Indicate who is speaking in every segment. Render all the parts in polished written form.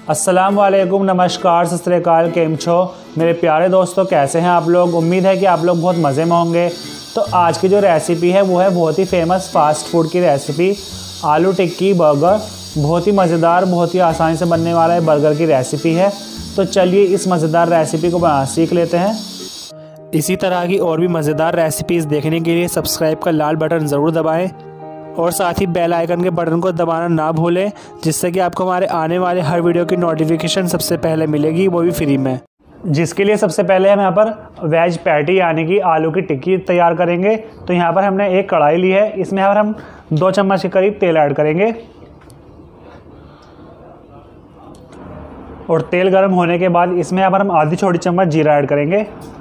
Speaker 1: अस्सलाम वालेकुम, नमस्कार, सत श्री अकाल, केम छो मेरे प्यारे दोस्तों। कैसे हैं आप लोग? उम्मीद है कि आप लोग बहुत मज़े में होंगे। तो आज की जो रेसिपी है वो है बहुत ही फेमस फास्ट फूड की रेसिपी, आलू टिक्की बर्गर। बहुत ही मज़ेदार, बहुत ही आसानी से बनने वाला है बर्गर की रेसिपी है। तो चलिए इस मज़ेदार रेसिपी को बनाना सीख लेते हैं। इसी तरह की और भी मज़ेदार रेसिपीज़ देखने के लिए सब्सक्राइब का लाल बटन ज़रूर दबाएँ और साथ ही बेल आइकन के बटन को दबाना ना भूलें, जिससे कि आपको हमारे आने वाले हर वीडियो की नोटिफिकेशन सबसे पहले मिलेगी, वो भी फ्री में। जिसके लिए सबसे पहले हम यहाँ पर वेज पैटी यानी कि आलू की टिक्की तैयार करेंगे। तो यहाँ पर हमने एक कढ़ाई ली है, इसमें यहाँ पर हम 2 चम्मच के करीब तेल ऐड करेंगे और तेल गर्म होने के बाद इसमें यहाँ पर हम आधी छोटी चम्मच जीरा ऐड करेंगे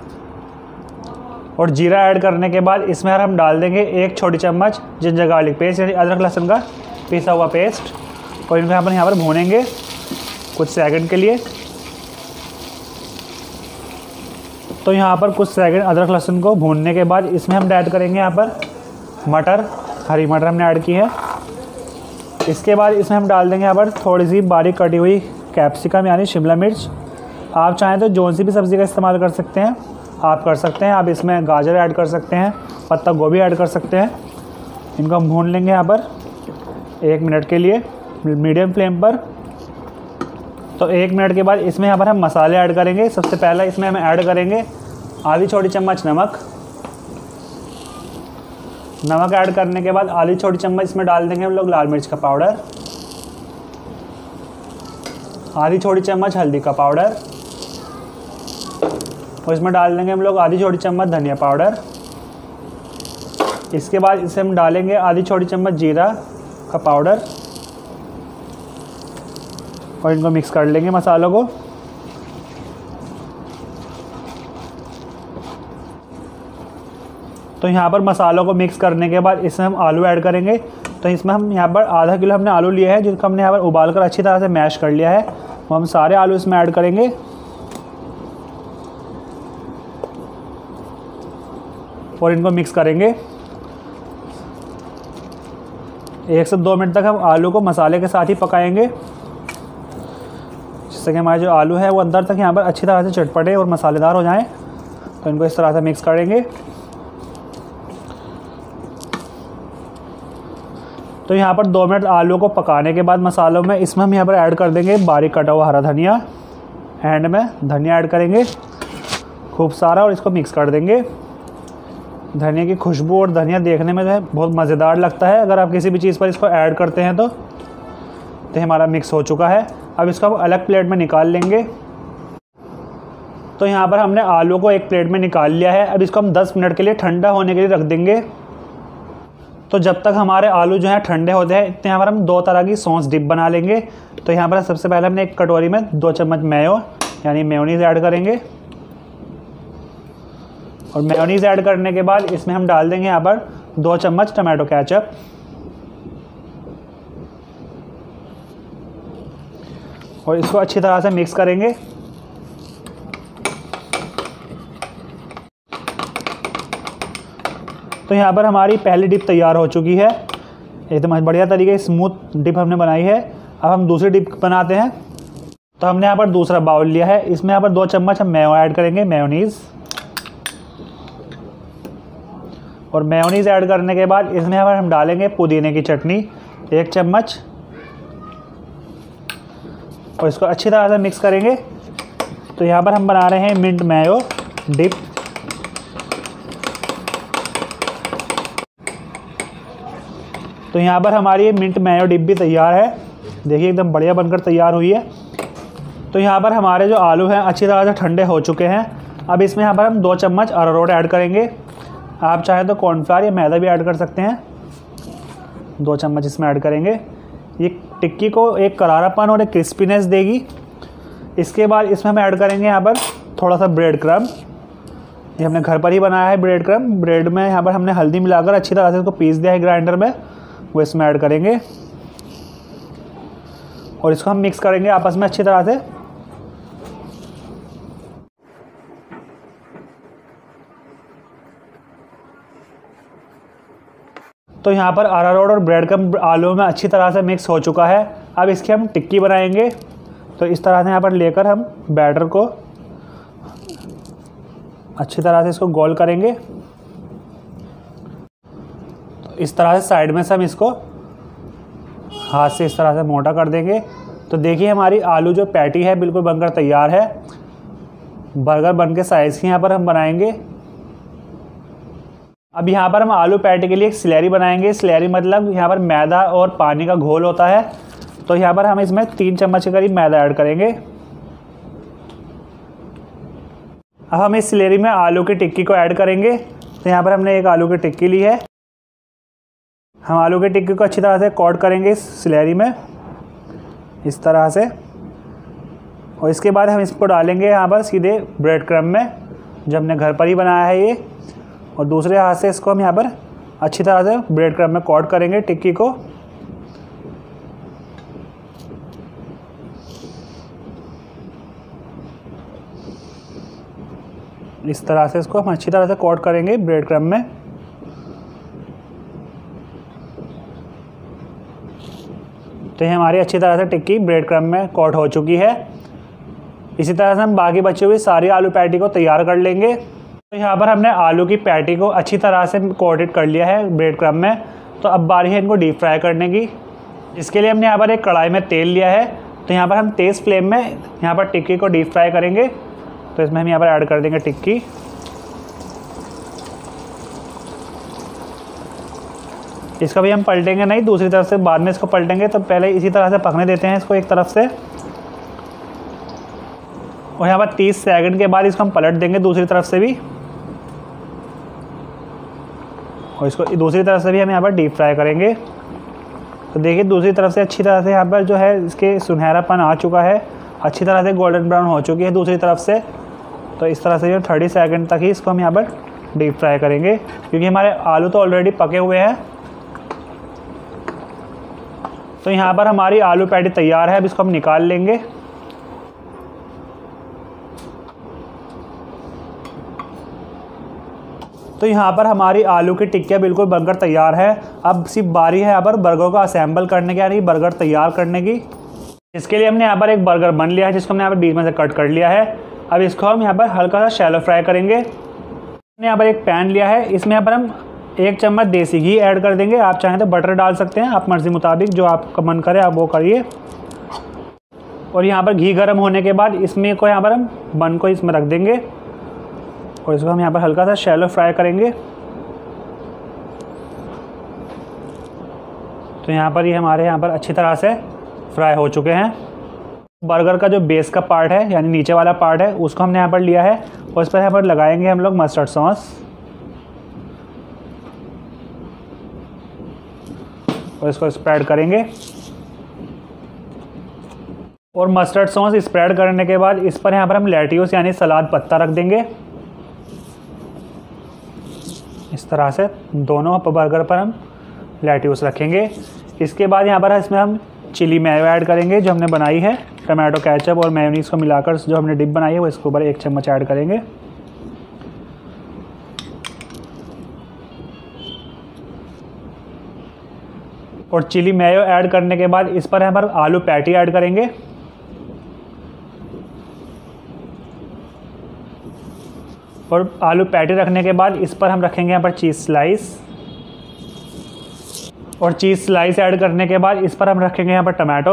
Speaker 1: और जीरा ऐड करने के बाद इसमें हम डाल देंगे 1 छोटी चम्मच जिंजर गार्लिक पेस्ट यानी अदरक लहसुन का पिसा हुआ पेस्ट और इनको यहाँ पर भूनेंगे कुछ सेकंड के लिए। तो यहाँ पर कुछ सेकंड अदरक लहसुन को भूनने के बाद इसमें हम ऐड करेंगे यहाँ पर मटर, हरी मटर हमने ऐड की है। इसके बाद इसमें हम डाल देंगे यहाँ पर थोड़ी सी बारीक कटी हुई कैप्सिकम यानी शिमला मिर्च। आप चाहें तो जौन सी भी सब्ज़ी का इस्तेमाल कर सकते हैं, आप कर सकते हैं। आप इसमें गाजर ऐड कर सकते हैं, पत्ता गोभी ऐड कर सकते हैं। इनको हम भून लेंगे यहाँ पर 1 मिनट के लिए मीडियम फ्लेम पर। तो 1 मिनट के बाद इसमें यहाँ पर हम मसाले ऐड करेंगे। सबसे पहला इसमें हम ऐड करेंगे आधी छोटी चम्मच नमक। नमक ऐड करने के बाद आधी छोटी चम्मच इसमें डाल देंगे हम लोग लाल मिर्च का पाउडर, आधी छोटी चम्मच हल्दी का पाउडर और इसमें डाल देंगे हम लोग आधी छोटी चम्मच धनिया पाउडर। इसके बाद इसे हम डालेंगे आधी छोटी चम्मच जीरा का पाउडर और इनको मिक्स कर लेंगे मसालों को। तो यहाँ पर मसालों को मिक्स करने के बाद इसमें हम आलू ऐड करेंगे। तो इसमें हम यहाँ पर आधा किलो हमने आलू लिया है, जिसको हमने यहाँ पर उबाल कर अच्छी तरह से मैश कर लिया है। तो हम सारे आलू इसमें ऐड करेंगे और इनको मिक्स करेंगे। 1 से 2 मिनट तक हम आलू को मसाले के साथ ही पकाएंगे, जिससे कि हमारे जो आलू है वो अंदर तक यहाँ पर अच्छी तरह से चटपटे और मसालेदार हो जाएं। तो इनको इस तरह से मिक्स करेंगे। तो यहाँ पर 2 मिनट आलू को पकाने के बाद मसालों में इसमें हम यहाँ पर ऐड कर देंगे बारीक कटा हुआ हरा धनिया। एंड में धनिया ऐड करेंगे खूब सारा और इसको मिक्स कर देंगे। धनिया की खुशबू और धनिया देखने में जो है बहुत मज़ेदार लगता है। अगर आप किसी भी चीज़ पर इसको ऐड करते हैं तो हमारा मिक्स हो चुका है। अब इसको हम अलग प्लेट में निकाल लेंगे। तो यहाँ पर हमने आलू को एक प्लेट में निकाल लिया है। अब इसको हम 10 मिनट के लिए ठंडा होने के लिए रख देंगे। तो जब तक हमारे आलू जो हैं ठंडे होते हैं, इतने यहाँ पर हम 2 तरह की सॉस डिप बना लेंगे। तो यहाँ पर सबसे पहले हमने एक कटोरी में 2 चम्मच मेयो यानी मेयोनीज़ ऐड करेंगे और मेयोनीज़ ऐड करने के बाद इसमें हम डाल देंगे यहाँ पर 2 चम्मच टमाटो केचप और इसको अच्छी तरह से मिक्स करेंगे। तो यहाँ पर हमारी पहली डिप तैयार हो चुकी है। एकदम बढ़िया तरीके से स्मूथ डिप हमने बनाई है। अब हम दूसरी डिप बनाते हैं। तो हमने यहाँ पर दूसरा बाउल लिया है, इसमें यहाँ पर 2 चम्मच हम मेयो ऐड करेंगे, मेयोनीज़। और मेयोनीज़ ऐड करने के बाद इसमें यहाँ पर हम डालेंगे पुदीने की चटनी 1 चम्मच और इसको अच्छी तरह से मिक्स करेंगे। तो यहाँ पर हम बना रहे हैं मिंट मेयो डिप। तो यहाँ पर हमारी मिंट मेयो डिप भी तैयार है। देखिए एकदम बढ़िया बनकर तैयार हुई है। तो यहाँ पर हमारे जो आलू हैं अच्छी तरह से ठंडे हो चुके हैं। अब इसमें यहाँ पर हम 2 चम्मच अरारोट ऐड करेंगे। आप चाहें तो कॉर्नफ्लावर या मैदा भी ऐड कर सकते हैं। 2 चम्मच इसमें ऐड करेंगे। ये टिक्की को एक करारापन और एक क्रिस्पीनेस देगी। इसके बाद इसमें हम ऐड करेंगे यहाँ पर थोड़ा सा ब्रेड क्रम। ये हमने घर पर ही बनाया है ब्रेड क्रम। ब्रेड में यहाँ पर हमने हल्दी मिलाकर अच्छी तरह से इसको पीस दिया है ग्राइंडर में, वो इसमें ऐड करेंगे और इसको हम मिक्स करेंगे आपस में अच्छी तरह से। तो यहाँ पर अरारोट और ब्रेड क्रम्ब आलू में अच्छी तरह से मिक्स हो चुका है। अब इसकी हम टिक्की बनाएंगे। तो इस तरह से यहाँ पर लेकर हम बैटर को अच्छी तरह से इसको गोल करेंगे। तो इस तरह से साइड में से हम इसको हाथ से इस तरह से मोटा कर देंगे। तो देखिए हमारी आलू जो पैटी है बिल्कुल बनकर तैयार है। बर्गर बन के साइज़ की यहाँ पर हम बनाएंगे। अब यहाँ पर हम आलू पैटी के लिए एक स्लैरी बनाएंगे। स्लैरी मतलब यहाँ पर मैदा और पानी का घोल होता है। तो यहाँ पर हम इसमें 3 चम्मच के करीब मैदा ऐड करेंगे। अब हम इस स्लैरी में आलू की टिक्की को ऐड करेंगे। तो यहाँ पर हमने एक आलू की टिक्की ली है। हम आलू की टिक्की को अच्छी तरह से कोट करेंगे इस स्लैरी में इस तरह से, और इसके बाद हम इसको डालेंगे यहाँ पर सीधे ब्रेड क्रम्ब में जो हमने घर पर ही बनाया है ये, और दूसरे हाथ से इसको हम यहाँ पर अच्छी तरह से ब्रेड क्रम्ब में कोट करेंगे टिक्की को। इस तरह से इसको हम अच्छी तरह से कोट करेंगे ब्रेड क्रम्ब में। तो ये हमारी अच्छी तरह से टिक्की ब्रेड क्रम्ब में कोट हो चुकी है। इसी तरह से हम बाकी बची हुई सारी आलू पैटी को तैयार कर लेंगे। तो यहाँ पर हमने आलू की पैटी को अच्छी तरह से कोटेड कर लिया है ब्रेड क्रम्ब में। तो अब बारी है इनको डीप फ्राई करने की। इसके लिए हमने यहाँ पर एक कढ़ाई में तेल लिया है। तो यहाँ पर हम तेज़ फ्लेम में यहाँ पर टिक्की को डीप फ्राई करेंगे। तो इसमें हम यहाँ पर ऐड कर देंगे टिक्की। इसका भी हम पलटेंगे नहीं, दूसरी तरफ से बाद में इसको पलटेंगे। तो पहले इसी तरह से पकने देते हैं इसको एक तरफ से, और यहाँ पर 30 सेकंड के बाद इसको हम पलट देंगे दूसरी तरफ से भी, और इसको दूसरी तरफ से भी हम यहाँ पर डीप फ्राई करेंगे। तो देखिए दूसरी तरफ से अच्छी तरह से यहाँ पर जो है इसके सुनहरापन आ चुका है, अच्छी तरह से गोल्डन ब्राउन हो चुकी है दूसरी तरफ से। तो इस तरह से हम 30 सेकंड तक ही इसको हम यहाँ पर डीप फ्राई करेंगे, क्योंकि हमारे आलू तो ऑलरेडी पके हुए हैं। तो यहाँ पर हमारी आलू पैटी तैयार है। अब इसको हम निकाल लेंगे। तो यहाँ पर हमारी आलू की टिक्कियाँ बिल्कुल बनकर तैयार है। अब सिर्फ बारी है यहाँ पर बर्गर को असेंबल करने की, यानी बर्गर तैयार करने की। इसके लिए हमने यहाँ पर एक बर्गर बन लिया है जिसको हमने यहाँ पर बीच में से कट कर लिया है। अब इसको हम यहाँ पर हल्का सा शैलो फ्राई करेंगे। हमने यहाँ पर एक पैन लिया है, इसमें यहाँ पर हम 1 चम्मच देसी घी ऐड कर देंगे। आप चाहें तो बटर डाल सकते हैं, आप मर्ज़ी मुताबिक जो आपका मन करे आप वो करिए। और यहाँ पर घी गर्म होने के बाद इसमें को यहाँ पर हम बन को इसमें रख देंगे, और इसको हम यहाँ पर हल्का सा शैलो फ्राई करेंगे। तो यहाँ पर ये हमारे यहाँ पर अच्छी तरह से फ्राई हो चुके हैं। बर्गर का जो बेस का पार्ट है यानी नीचे वाला पार्ट है उसको हमने यहाँ पर लिया है, और इस पर यहाँ पर लगाएंगे हम लोग मस्टर्ड सॉस, और इसको स्प्रेड करेंगे। और मस्टर्ड सॉस स्प्रेड करने के बाद इस पर यहाँ पर हम लेट्यूस यानी सलाद पत्ता रख देंगे। इस तरह से दोनों बर्गर पर हम लेट्यूस रखेंगे। इसके बाद यहाँ पर इसमें हम चिली मेयो ऐड करेंगे जो हमने बनाई है, टमाटो केचप और मेयोनीज को मिलाकर जो हमने डिप बनाई है वो इसके ऊपर 1 चम्मच ऐड करेंगे। और चिली मेयो ऐड करने के बाद इस पर यहाँ पर आलू पैटी ऐड करेंगे। और आलू पैटी रखने के बाद इस पर हम रखेंगे यहाँ पर चीज़ स्लाइस, और चीज़ स्लाइस ऐड करने के बाद इस पर हम रखेंगे यहाँ पर टमाटो,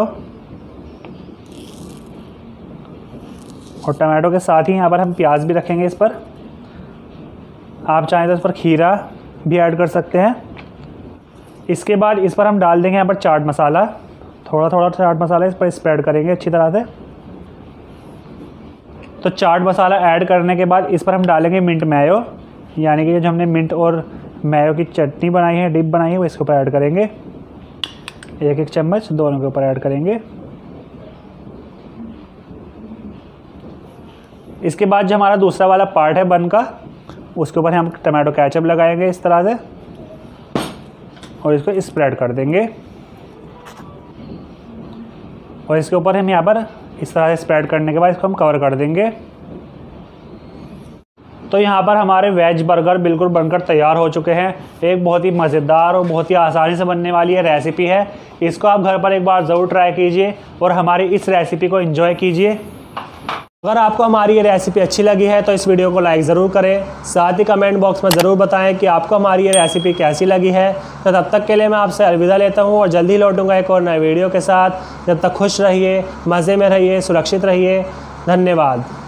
Speaker 1: और टमाटो के साथ ही यहाँ पर हम प्याज भी रखेंगे इस पर। आप चाहें तो इस पर खीरा भी ऐड कर सकते हैं। इसके बाद इस पर हम डाल देंगे यहाँ पर चाट मसाला, थोड़ा थोड़ा चाट मसाला इस पर स्प्रेड करेंगे अच्छी तरह से। तो चाट मसाला ऐड करने के बाद इस पर हम डालेंगे मिंट मेयो, यानी कि जो हमने मिंट और मेयो की चटनी बनाई है, डिप बनाई है, वो इसके ऊपर ऐड करेंगे। 1-1 चम्मच दोनों के ऊपर ऐड करेंगे। इसके बाद जो हमारा दूसरा वाला पार्ट है बन का, उसके ऊपर हम टमाटो केचप लगाएंगे इस तरह से, और इसको स्प्रेड कर देंगे। और इसके ऊपर हम यहाँ पर इस तरह से स्प्रेड करने के बाद इसको हम कवर कर देंगे। तो यहाँ पर हमारे वेज बर्गर बिल्कुल बनकर तैयार हो चुके हैं। एक बहुत ही मज़ेदार और बहुत ही आसानी से बनने वाली ये रेसिपी है। इसको आप घर पर एक बार ज़रूर ट्राई कीजिए और हमारी इस रेसिपी को एंजॉय कीजिए। अगर आपको हमारी ये रेसिपी अच्छी लगी है तो इस वीडियो को लाइक ज़रूर करें। साथ ही कमेंट बॉक्स में ज़रूर बताएं कि आपको हमारी ये रेसिपी कैसी लगी है। तो तब तक के लिए मैं आपसे अलविदा लेता हूँ और जल्दी लौटूंगा एक और नए वीडियो के साथ। जब तक खुश रहिए, मज़े में रहिए, सुरक्षित रहिए। धन्यवाद।